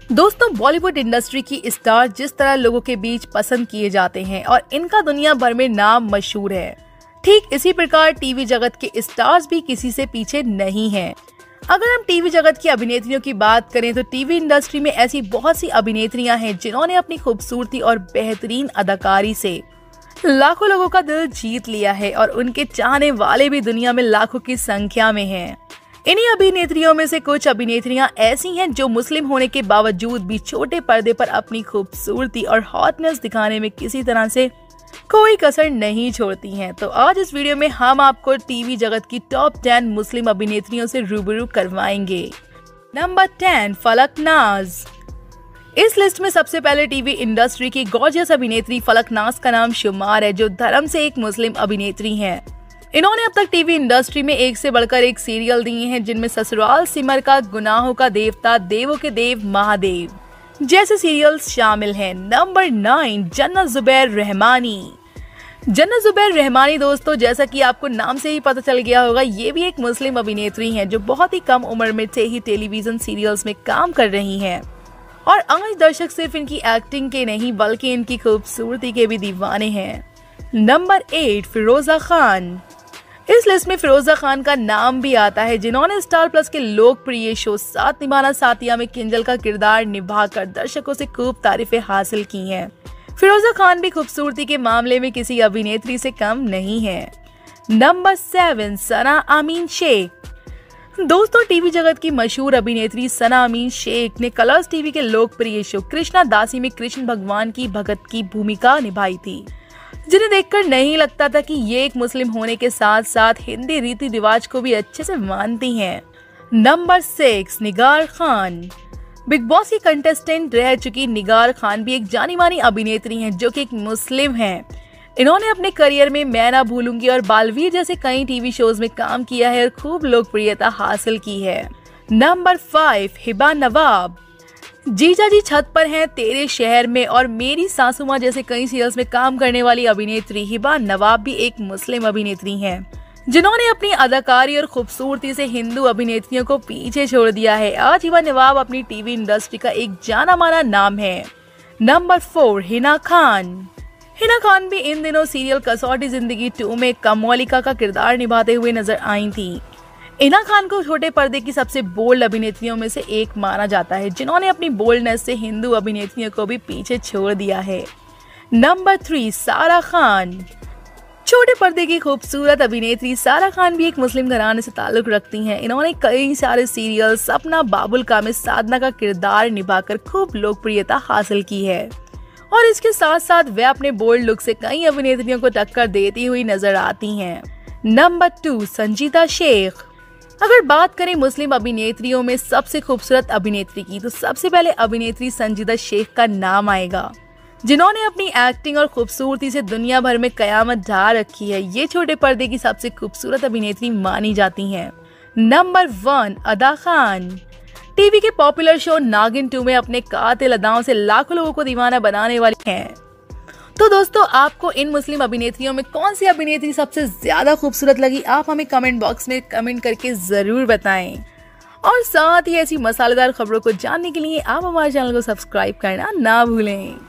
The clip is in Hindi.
दोस्तों, बॉलीवुड इंडस्ट्री की स्टार जिस तरह लोगों के बीच पसंद किए जाते हैं और इनका दुनिया भर में नाम मशहूर है, ठीक इसी प्रकार टीवी जगत के स्टार्स भी किसी से पीछे नहीं हैं। अगर हम टीवी जगत की अभिनेत्रियों की बात करें तो टीवी इंडस्ट्री में ऐसी बहुत सी अभिनेत्रियां हैं जिन्होंने अपनी खूबसूरती और बेहतरीन अदाकारी से लाखों लोगों का दिल जीत लिया है और उनके चाहने वाले भी दुनिया में लाखों की संख्या में हैं। इन्हीं अभिनेत्रियों में से कुछ अभिनेत्रियां ऐसी हैं जो मुस्लिम होने के बावजूद भी छोटे पर्दे पर अपनी खूबसूरती और हॉटनेस दिखाने में किसी तरह से कोई कसर नहीं छोड़ती हैं। तो आज इस वीडियो में हम आपको टीवी जगत की टॉप 10 मुस्लिम अभिनेत्रियों से रूबरू करवाएंगे। नंबर 10, फलकनाज। इस लिस्ट में सबसे पहले टीवी इंडस्ट्री की गॉर्जियस अभिनेत्री फलकनाज का नाम शुमार है, जो धर्म से एक मुस्लिम अभिनेत्री हैं। इन्होंने अब तक टीवी इंडस्ट्री में एक से बढ़कर एक सीरियल दिए हैं, जिनमें ससुराल सिमर का, गुनाहों का देवता, देवों के देव महादेव जैसे सीरियल्स शामिल हैं। नंबर 9, जन्नत जुबैर रहमानी। जन्नत जुबैर रहमानी दोस्तों, जैसा कि आपको नाम से ही पता चल गया होगा, ये भी एक मुस्लिम अभिनेत्री हैं जो बहुत ही कम उम्र में से ही टेलीविजन सीरियल्स में काम कर रही हैं और आज दर्शक सिर्फ इनकी एक्टिंग के नहीं बल्कि इनकी खूबसूरती के भी दीवाने हैं। नंबर 8, फिरोजा खान। इस लिस्ट में फिरोजा खान का नाम भी आता है, जिन्होंने स्टार प्लस के लोकप्रिय शो साथ निभाना साथिया में किंजल का किरदार निभाकर दर्शकों से खूब तारीफें हासिल की हैं। फिरोजा खान भी खूबसूरती के मामले में किसी अभिनेत्री से कम नहीं है। नंबर 7, सना अमीन शेख। दोस्तों, टीवी जगत की मशहूर अभिनेत्री सना अमीन शेख ने कलर्स टीवी के लोकप्रिय शो कृष्णा दासी में कृष्ण भगवान की भगत की भूमिका निभाई थी, जिन्हें देखकर नहीं लगता था कि ये एक मुस्लिम होने के साथ साथ हिंदी रीति रिवाज को भी अच्छे से मानती हैं। Number 6, Nigar Khan. Bigg Boss की कंटेस्टेंट रह चुकी निगार खान भी एक जानी मानी अभिनेत्री हैं जो कि एक मुस्लिम हैं। इन्होंने अपने करियर में मैं ना भूलूंगी और बालवीर जैसे कई टीवी शोज में काम किया है और खूब लोकप्रियता हासिल की है। नंबर 5, हिबा नवाब। जीजा जी छत पर हैं, तेरे शहर में और मेरी सासू माँ जैसे कई सीरियल्स में काम करने वाली अभिनेत्री हिबा नवाब भी एक मुस्लिम अभिनेत्री हैं, जिन्होंने अपनी अदाकारी और खूबसूरती से हिंदू अभिनेत्रियों को पीछे छोड़ दिया है। आज हिबा नवाब अपनी टीवी इंडस्ट्री का एक जाना माना नाम है। नंबर 4, हिना खान। हिना खान भी इन दिनों सीरियल कसौटी जिंदगी 2 में कमोलिका का किरदार निभाते हुए नजर आई थी। हिना खान को छोटे पर्दे की सबसे बोल्ड अभिनेत्रियों में से एक माना जाता है, जिन्होंने अपनी बोल्डनेस से हिंदू अभिनेत्रियों को भी पीछे छोड़ दिया है। नंबर 3, सारा खान। छोटे पर्दे की खूबसूरत अभिनेत्री सारा खान भी एक मुस्लिम घराने से ताल्लुक रखती हैं। इन्होंने कई सारे सीरियल सपना, बाबुल का में साधना का किरदार निभाकर खूब लोकप्रियता हासिल की है और इसके साथ साथ वे अपने बोल्ड लुक से कई अभिनेत्रियों को टक्कर देती हुई नजर आती हैं। नंबर 2, संजीदा शेख। अगर बात करें मुस्लिम अभिनेत्रियों में सबसे खूबसूरत अभिनेत्री की तो सबसे पहले अभिनेत्री संजीदा शेख का नाम आएगा, जिन्होंने अपनी एक्टिंग और खूबसूरती से दुनिया भर में कयामत ढा रखी है। ये छोटे पर्दे की सबसे खूबसूरत अभिनेत्री मानी जाती हैं। नंबर 1, अदा खान। टीवी के पॉपुलर शो नागिन 2 में अपने कातिल अदाओं से लाखों लोगों को दीवाना बनाने वाली हैं। तो दोस्तों, आपको इन मुस्लिम अभिनेत्रियों में कौन सी अभिनेत्री सबसे ज्यादा खूबसूरत लगी, आप हमें कमेंट बॉक्स में कमेंट करके जरूर बताएं। और साथ ही ऐसी मसालेदार खबरों को जानने के लिए आप हमारे चैनल को सब्सक्राइब करना ना भूलें।